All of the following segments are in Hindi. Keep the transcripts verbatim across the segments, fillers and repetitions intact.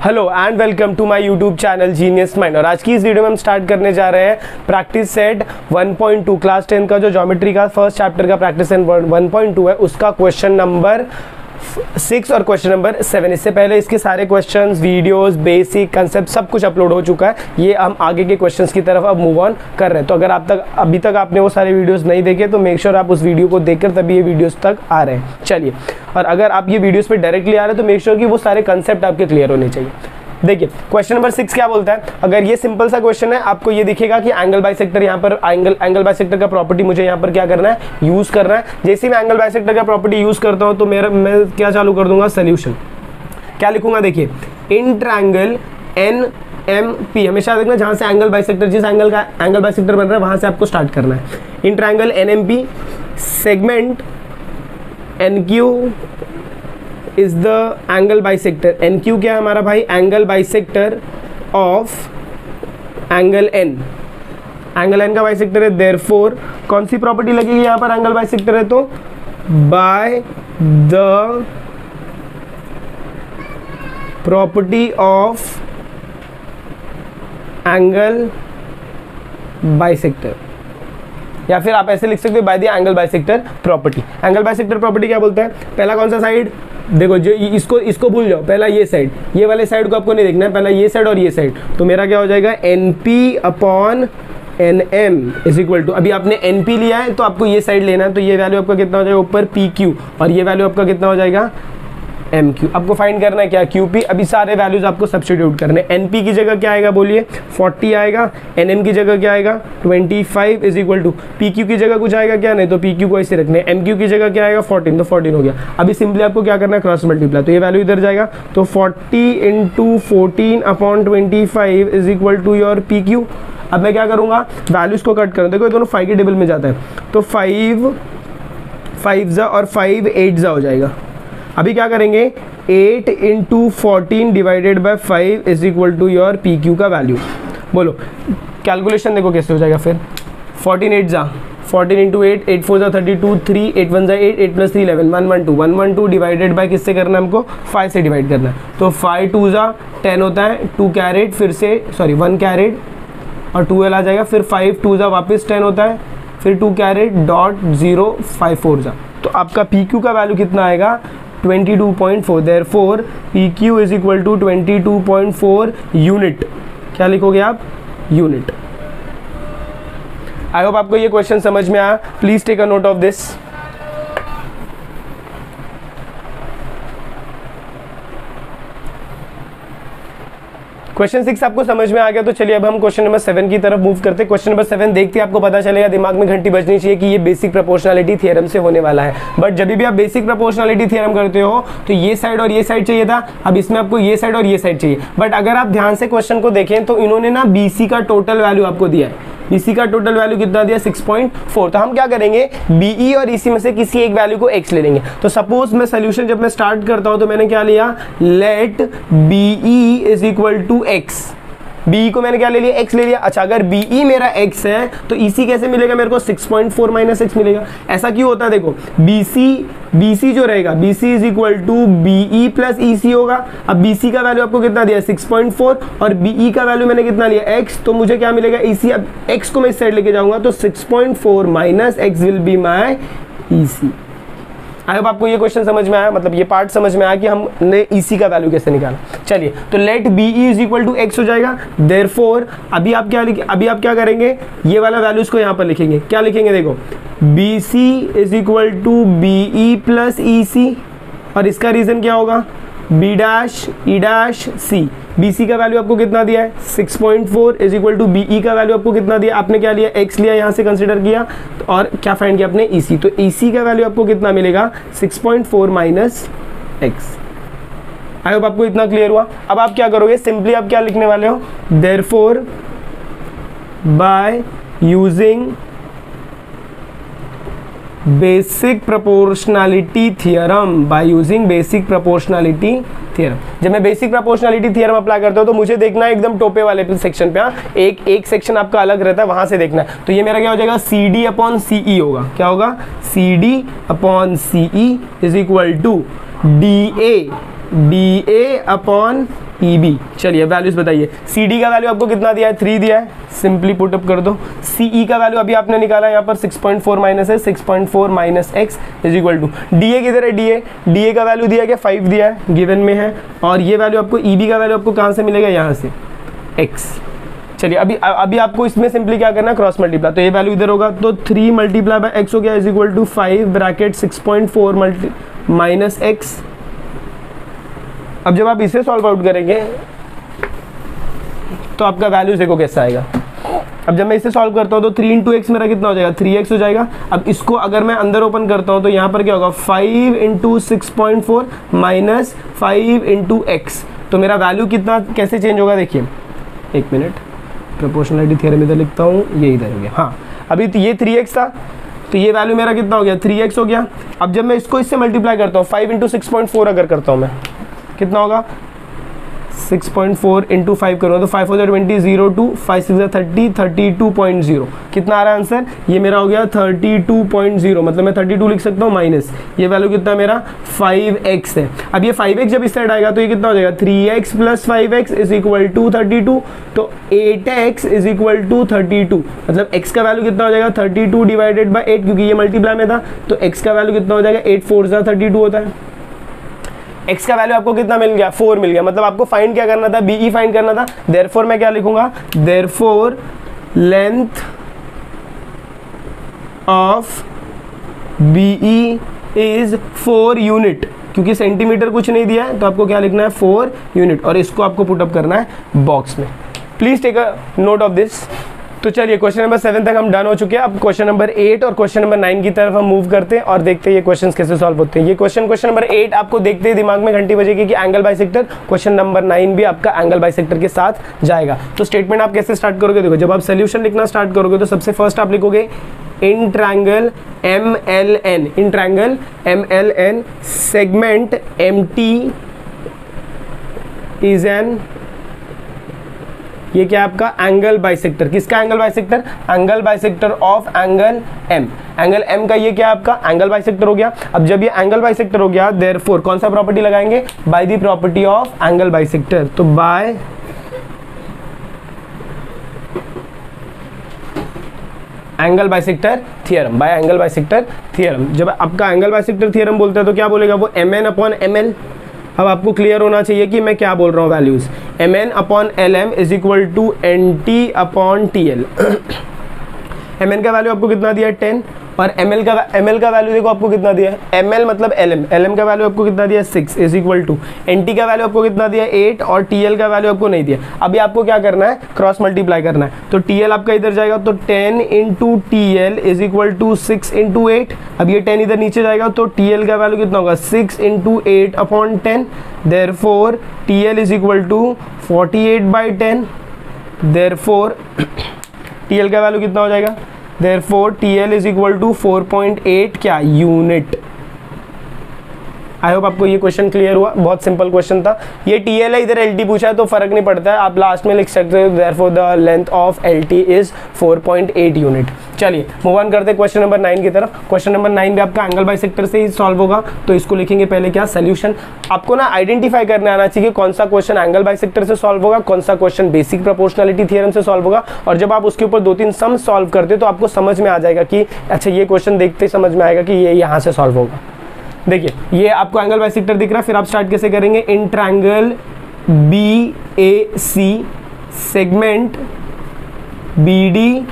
Hello and welcome to my YouTube channel genius mind. और आज की इस वीडियो में हम स्टार्ट करने जा रहे हैं practice set one point two class ten का जो ज्योमेट्री का फर्स्ट चैप्टर का practice set one point two है उसका क्वेश्चन नंबर सिक्स और क्वेश्चन नंबर सेवन। इससे पहले इसके सारे क्वेश्चंस, वीडियोस, बेसिक कंसेप्ट सब कुछ अपलोड हो चुका है। ये हम आगे के क्वेश्चंस की तरफ अब मूव ऑन कर रहे हैं। तो अगर आप तक अभी तक आपने वो सारे वीडियोस नहीं देखे तो मेक श्योर आप उस वीडियो को देखकर तभी ये वीडियोस तक आ रहे हैं। चलिए, और अगर आप ये वीडियोस पे डायरेक्टली आ रहे हैं तो मेक श्योर कि वो सारे कंसेप्ट आपके क्लियर होने चाहिए। देखिए क्वेश्चन नंबर सिक्स क्या बोलता है। अगर ये सिंपल सा क्वेश्चन है, आपको ये दिखेगा कि एंगल बाइसेक्टर यहाँ पर एंगल एंगल बाइसेक्टर का प्रॉपर्टी मुझे यहाँ पर क्या करना है, यूज करना है। जैसे मैं एंगल बाइसेक्टर का प्रॉपर्टी यूज करता हूँ तो मेरा मैं क्या चालू कर दूंगा, सोल्यूशन। क्या लिखूंगा, देखिए in triangle N M P, हमेशा देखना जहाँ से एंगल बाइसेक्टर, जिस एंगल का एंगल बाइसेक्टर बन रहा है वहां से आपको स्टार्ट करना है। In triangle N M P segment N Q is the angle bisector. N Q क्या है हमारा भाई, angle bisector of angle N. Angle N का बाइसेक्टर है, देयरफॉर कौन सी प्रॉपर्टी लगेगी यहाँ पर, एंगल बाइसेक्टर है तो by the property of angle bisector, या फिर आप ऐसे लिख सकते हो by the angle bisector property. Angle bisector property क्या बोलता है, पहला कौन सा साइड, देखो जो इसको इसको भूल जाओ, पहला ये साइड, ये वाले साइड को आपको नहीं देखना है, पहला ये साइड और ये साइड। तो मेरा क्या हो जाएगा, N P upon N M is equal to, अभी आपने एन पी लिया है तो आपको ये साइड लेना है, तो ये वैल्यू आपका कितना हो जाएगा ऊपर पी क्यू, और ये वैल्यू आपका कितना हो जाएगा एम क्यू। आपको फाइंड करना है क्या, क्यू पी। अभी सारे वैल्यूज आपको सब्स्टिट्यूट करने। एन पी की जगह क्या आएगा बोलिए, फोर्टी आएगा। एन एम की जगह क्या आएगा, twenty five is equal to P Q की जगह कुछ आएगा क्या, नहीं, तो पी क्यू को ऐसे रखने। एम क्यू की जगह क्या आएगा, फोर्टीन, तो फोर्टीन हो गया। अभी सिंपली आपको क्या करना है, क्रॉस मल्टीप्लाई, तो ये वैल्यू इधर जाएगा, तो forty into fourteen upon twenty five is equal to your P Q. अब मैं क्या करूँगा, वैल्यूज को कट करूँ, देखो ये दोनों फाइव के टेबल में जाता है, तो फाइव फाइव जा और फाइव एट जा हो जाएगा। अभी क्या करेंगे, eight into fourteen divided by five is equal to your P Q का वैल्यू। बोलो कैलकुलेशन देखो कैसे हो जाएगा फिर, फोर्टीन एट जा, fourteen into eight, eight four जा thirty two, three eight one जा eight, eight plus three eleven, one one two, one one two divided by किससे करना है हमको, फाइव से डिवाइड करना है। तो फाइव टू जा टेन होता है, टू कैरेट फिर से सॉरी वन कैरेट और ट्वेल्व आ जाएगा, फिर फाइव टू जा वापस टेन होता है, फिर two carat dot zero five four जा, तो आपका पी क्यू का वैल्यू कितना आएगा, twenty two point four. Therefore P Q is equal to twenty two point four unit. क्या लिखोगे आप, यूनिट। आई होप आपको ये क्वेश्चन समझ में आया। Please take a note of this. Question six आपको समझ में आ गया, तो चलिए अब हम क्वेश्चन नंबर सेवन की तरफ मूव करते हैं। क्वेश्चन नंबर सेवन देखते ही आपको पता चलेगा, दिमाग में घंटी बजनी चाहिए कि ये बेसिक प्रोपोर्शनलिटी थ्योरम से होने वाला है। बट जब भी आप बेसिक प्रोपोर्शनलिटी थ्योरम करते हो तो ये साइड और ये साइड चाहिए था, अब इसमें आपको ये साइड और ये साइड चाहिए। बट अगर आप ध्यान से क्वेश्चन को देखें तो इन्होंने ना बीसी का टोटल वैल्यू आपको दिया है। बीसी का टोटल वैल्यू कितना दिया, सिक्स पॉइंट फोर। तो हम क्या करेंगे, बीई और ईसी में से किसी एक वैल्यू को एक्स ले लेंगे। तो सपोज मैं सोल्यूशन जब मैं स्टार्ट करता हूं तो मैंने क्या लिया, let B E is equal to x. B को मैंने क्या ले लिया, x ले लिया। अच्छा, अगर बीई मेरा x है तो ईसी कैसे मिलेगा मेरे को, six point four minus x मिलेगा। ऐसा क्यों होता है, देखो बीसी बीसी जो रहेगा, B C is equal to B E plus E C होगा। अब बीसी का वैल्यू आपको कितना दिया, सिक्स पॉइंट फोर, और बीई का वैल्यू मैंने कितना लिया, x, तो मुझे क्या मिलेगा, ईसी। अब x को मैं इस साइड लेके जाऊंगा तो six point four minus x will be my E C. I hope आपको ये क्वेश्चन समझ में आया, मतलब ये पार्ट समझ में आया कि हमने ईसी का वैल्यू कैसे निकाला। चलिए, तो let B E is equal to x हो जाएगा। देयरफॉर अभी आप क्या लिखे, अभी आप क्या करेंगे, ये वाला वैल्यूज को यहाँ पर लिखेंगे। क्या लिखेंगे, देखो B C is equal to B E plus E C, और इसका रीजन क्या होगा, B dash E dash C. B C का वैल्यू आपको कितना दिया है, six point four is equal to B E का वैल्यू आपको कितना दिया, आपने क्या लिया, एक्स लिया, यहाँ से कंसिडर किया, और क्या फाइंड किया आपने, ईसी। तो ईसी का वैल्यू आपको कितना मिलेगा, six point four minus x. I hope आपको इतना क्लियर हुआ। अब आप क्या करोगे, सिंपली आप क्या लिखने वाले हो, therefore by using basic proportionality theorem, by using basic proportionality theorem. जब मैं बेसिक प्रोपोर्शनलिटी थियरम अप्लाई करता हूँ तो मुझे देखना है एकदम टोपे वाले सेक्शन पे, हाँ एक एक सेक्शन आपका अलग रहता है, वहां से देखना है। तो ये मेरा क्या हो जाएगा, सी डी अपॉन सी ई होगा। क्या होगा, C D upon C E is equal to D A D A upon E B. चलिए वैल्यूज बताइए। सी डी का वैल्यू आपको कितना दिया है, थ्री दिया है, सिंपली पुट अप कर दो। सी ई का वैल्यू अभी आपने निकाला है यहाँ पर सिक्स पॉइंट फोर माइनस है, six point four minus x is equal to D A किधर है, डी ए डी ए का वैल्यू दिया क्या, फाइव दिया है, गिवन में है। और ये वैल्यू आपको ई बी का वैल्यू आपको कहाँ से मिलेगा, यहाँ से एक्स। चलिए अभी अभी आपको इसमें सिंपली क्या करना है, क्रॉस मल्टीप्लाई। तो ये वैल्यू इधर होगा तो थ्री मल्टीप्लाई बाय एक्स हो गया is equal to five bracket six point four multi minus x. अब जब आप इसे सॉल्व आउट करेंगे तो आपका वैल्यू देखो कैसा आएगा। अब जब मैं इसे सॉल्व करता हूँ तो थ्री इंटू एक्स मेरा कितना हो जाएगा, थ्री एक्स हो जाएगा। अब इसको अगर मैं अंदर ओपन करता हूँ तो यहाँ पर क्या होगा, five into six point four minus five into x. तो मेरा वैल्यू कितना कैसे चेंज होगा, देखिए एक मिनट, प्रोपोर्शनलिटी थ्योरम इधर लिखता हूँ, ये इधर हो गया। हाँ अभी तो ये थ्री एक्स था तो ये वैल्यू मेरा कितना हो गया, थ्री एक्स हो गया। अब जब मैं इसको इससे मल्टीप्लाई करता हूँ, five into six point four अगर करता हूँ मैं, कितना होगा, six point four into five करूँगा तो five four twenty, zero two five six thirty, thirty two point zero. कितना आ रहा है आंसर, ये मेरा हो गया थर्टी टू पॉइंट जीरो। मतलब मैं थर्टी टू लिख सकता हूँ माइनस ये वैल्यू कितना मेरा फाइव एक्स है। अब ये फाइव एक्स जब इस साइड आएगा तो ये कितना हो जाएगा, three x plus five x is equal to thirty two. तो eight x is equal to thirty two. मतलब x का वैल्यू कितना हो जाएगा, thirty two divided by eight, क्योंकि ये मल्टीप्लाई में था तो x का वैल्यू कितना हो जाएगा, एट फोर जा थर्टी टू होता है। x का वैल्यू आपको कितना मिल गया, फोर मिल गया। मतलब आपको फाइंड क्या करना था, बी फाइंड करना था। देयरफॉर मैं क्या लिखूंगा, therefore length of B is four unit, क्योंकि सेंटीमीटर कुछ नहीं दिया है तो आपको क्या लिखना है, फोर यूनिट। और इसको आपको पुटअप करना है बॉक्स में। Please take a note of this. तो चलिए क्वेश्चन नंबर सेवन तक हम डन हो चुके हैं। अब क्वेश्चन नंबर एट और क्वेश्चन नंबर नाइन की तरफ हम मूव करते हैं और देखते हैं ये क्वेश्चंस कैसे सॉल्व होते हैं। ये क्वेश्चन क्वेश्चन नंबर एट आपको देखते ही दिमाग में घंटी बजेगी कि angle bisector. Question number nine भी आपका एंगल बाइसेक्टर के साथ जाएगा। तो स्टेटमेंट आप कैसे स्टार्ट करोगे, देखो जब आप सोल्यूशन लिखना स्टार्ट करोगे तो सबसे फर्स्ट आप लिखोगे in triangle M L N, in triangle M L N segment M T is an, ये क्या आपका एंगल बाइसेक्टर। किसका angle bisector, angle bisector of angle M. Angle M का ये क्या आपका एंगल बाइसेक्टर हो गया। अब जब ये एंगल बाइसेक्टर हो गया देयरफॉर कौन सा प्रॉपर्टी लगाएंगे, by the property of angle bisector. तो by angle bisector theorem, by angle bisector theorem. जब आपका एंगल बाइसेक्टर थियरम बोलता है तो क्या बोलेगा वो, M N upon M L. अब आपको क्लियर होना चाहिए कि मैं क्या बोल रहा हूँ, values M N upon L M is equal to N T upon T L. M N का वैल्यू आपको कितना दिया है, टेन। और एम एल का एम एल का वैल्यू देखो आपको कितना दिया है, एम एल मतलब एल एम, एल एम का वैल्यू आपको कितना दिया है, six is equal to N T का वैल्यू आपको कितना दिया है, एट। और टी एल का वैल्यू आपको नहीं दिया। अभी आपको क्या करना है, क्रॉस मल्टीप्लाई करना है। तो टी एल आपका इधर जाएगा तो ten into T L is equal to six into eight. अब ये टेन इधर नीचे जाएगा तो टी एल का वैल्यू कितना होगा, six into eight upon ten. Therefore T L is equal to forty eight by ten. Therefore T L का वैल्यू कितना हो जाएगा, therefore T L is equal to four point eight क्या यूनिट। आई होप आपको ये क्वेश्चन क्लियर हुआ, बहुत सिंपल क्वेश्चन था। ये टी एल है, इधर एल टी पूछा है तो फर्क नहीं पड़ता है, आप लास्ट में लिख सकते हो therefore the length of L T is four point eight unit. चलिए मूव ऑन करते हैं क्वेश्चन नंबर नाइन की तरफ। क्वेश्चन नंबर नाइन भी आपका एंगल बाइसेक्टर से ही सॉल्व होगा। तो इसको लिखेंगे पहले क्या, सोल्यूशन। आपको ना आइडेंटिफाई करने आना चाहिए कौन सा क्वेश्चन एंगल बाइसेक्टर से सॉल्व होगा, कौन सा क्वेश्चन बेसिक प्रोपोर्शनलिटी थ्योरम से सॉल्व होगा। और जब आप उसके ऊपर दो तीन सम सॉल्व करते तो आपको समझ में आ जाएगा कि अच्छा ये क्वेश्चन देखते समझ में आएगा कि ये यहाँ से सॉल्व होगा। देखिए ये आपको एंगल बाइसेक्टर दिख रहा है, फिर आप स्टार्ट कैसे करेंगे, in triangle B A C segment B D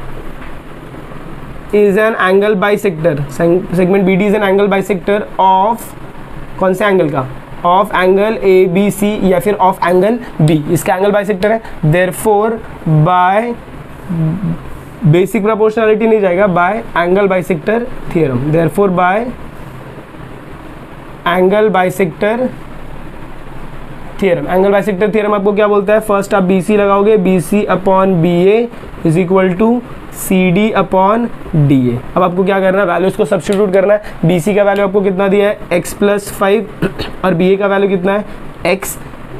is an angle bisector, segment B D is an angle bisector of कौन से एंगल का, of angle A B C या फिर ऑफ एंगल बी, इसका एंगल बाइसेक्टर है। देयरफॉर बाय बेसिक प्रोपोर्शनलिटी नहीं जाएगा, by angle bisector theorem. Therefore by angle bisector theorem. Angle bisector theorem आपको क्या बोलता है, फर्स्ट आप बी सी लगाओगे, B C upon B A is equal to C D upon D A. अब आपको क्या करना है, वैल्यूज को सब्स्टिट्यूट करना है। बी सी का वैल्यू आपको कितना दिया है, एक्स प्लस फाइव, और बी ए का वैल्यू कितना है, एक्स।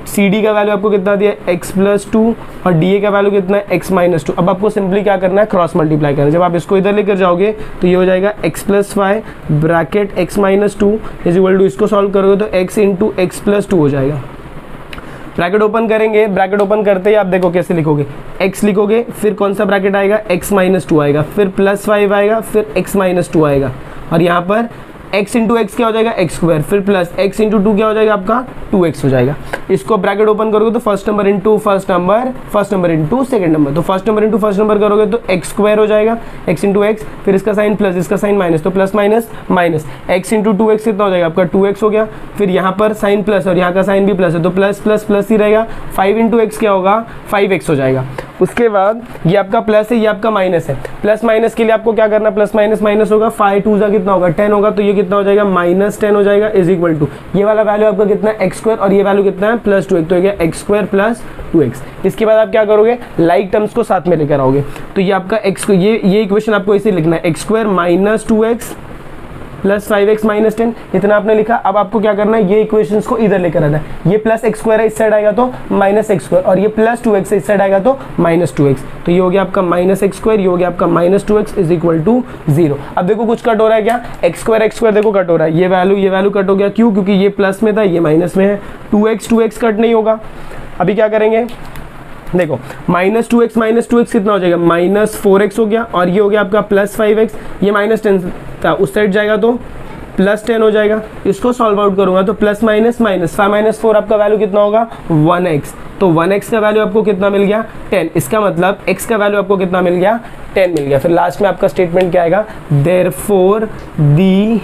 सी डी का वैल्यू आपको कितना दिया है एक्स प्लस टू और डी ए का वैल्यू कितना है एक्स माइनस टू। अब आपको सिंपली क्या करना है, क्रॉस मल्टीप्लाई करना है। जब आप इसको इधर लेकर जाओगे तो ये हो जाएगा x plus five bracket x minus two is equal to, इसको सॉल्व करोगे तो x into x plus two हो जाएगा। ब्रैकेट ओपन करेंगे, ब्रैकेट ओपन करते ही आप देखो कैसे लिखोगे, x लिखोगे, फिर कौन सा ब्रैकेट आएगा, x माइनस टू आएगा, फिर प्लस फाइव आएगा, फिर x माइनस टू आएगा, और यहाँ पर x इंटू एक्स क्या हो जाएगा एक्स स्क्वायर, फिर प्लस x इंटू टू क्या हो जाएगा आपका टू एक्स हो जाएगा। इसको ब्रैकेट ओपन करोगे तो first number into first number, first number into second number, तो first number into first number करोगे तो एक्स स्क्वायर हो जाएगा, x इंटू एक्स, फिर इसका साइन प्लस, इसका साइन माइनस, तो plus minus minus, x into two x कितना हो जाएगा आपका टू एक्स हो गया, फिर यहाँ पर साइन प्लस और यहाँ का साइन भी प्लस है तो प्लस प्लस प्लस ही रहेगा, फाइव इंटू एक्स क्या होगा फाइव एक्स हो जाएगा। उसके बाद ये आपका प्लस है, ये आपका माइनस है, प्लस माइनस के लिए आपको क्या करना, प्लस माइनस माइनस होगा, फाइव टू जा कितना होगा टेन होगा, तो ये कितना हो जाएगा माइनस टेन हो जाएगा इज इक्वल टू, ये वाला वैल्यू आपका कितना है एक्स स्क्वायर और ये वैल्यू कितना है प्लस टू एक्स, तो ये x square plus two x. इसके बाद आप क्या करोगे, लाइक टर्म्स को साथ में लेकर आओगे, तो ये आपका एक्स, ये ये इक्वेशन आपको इसे लिखना है x square minus two x plus five x minus ten, इतना आपने लिखा। अब आपको क्या करना है, ये इक्वेशंस को इधर लेकर आना है, ये प्लस एक्स स्क्वायर है इस साइड आएगा तो माइनस एक्स स्क्वायर, और ये प्लस टू एक्स इस साइड आएगा तो माइनस टू एक्स, तो ये हो गया आपका माइनस एक्स स्क्वायर, ये हो गया आपका minus two x is equal to zero. अब देखो कुछ कट हो रहा है क्या, एक्स स्क्वायर एक्स स्क्वायर देखो कट हो रहा है, ये वैल्यू ये वैल्यू कट हो गया, क्यों, क्योंकि ये प्लस में था ये माइनस में है, two x two x cut नहीं होगा। अभी क्या करेंगे, देखो minus two x minus two x कितना हो जाएगा माइनस फोर एक्स हो गया, और ये हो गया आपका प्लस फाइव एक्स, ये माइनस टेन था उस साइड जाएगा तो प्लस टेन हो जाएगा। इसको सॉल्व आउट करूंगा तो plus minus minus, five minus four आपका वैल्यू कितना होगा वन एक्स, तो वन एक्स का वैल्यू आपको कितना मिल गया टेन, इसका मतलब x का वैल्यू आपको कितना मिल गया टेन मिल गया। फिर लास्ट में आपका स्टेटमेंट क्या आएगा, therefore the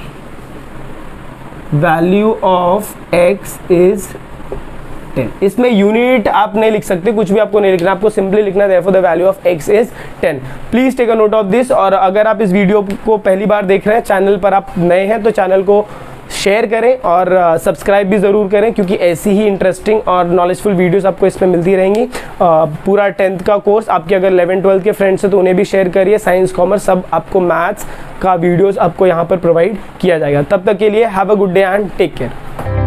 value of x is ten. इसमें यूनिट आप नहीं लिख सकते, कुछ भी आपको नहीं लिखना, आपको सिंपली लिखना है therefore the value of x is ten. Please take a note of this. और अगर आप इस वीडियो को पहली बार देख रहे हैं, चैनल पर आप नए हैं तो चैनल को शेयर करें और सब्सक्राइब भी ज़रूर करें, क्योंकि ऐसी ही इंटरेस्टिंग और नॉलेजफुल वीडियोस आपको इसमें मिलती रहेंगी। पूरा टेंथ का कोर्स आपके अगर इलेवन ट्वेल्थ के फ्रेंड्स हैं तो उन्हें भी शेयर करिए, साइंस कॉमर्स सब आपको मैथ्स का वीडियोस आपको यहाँ पर प्रोवाइड किया जाएगा। तब तक के लिए have a good day and take care.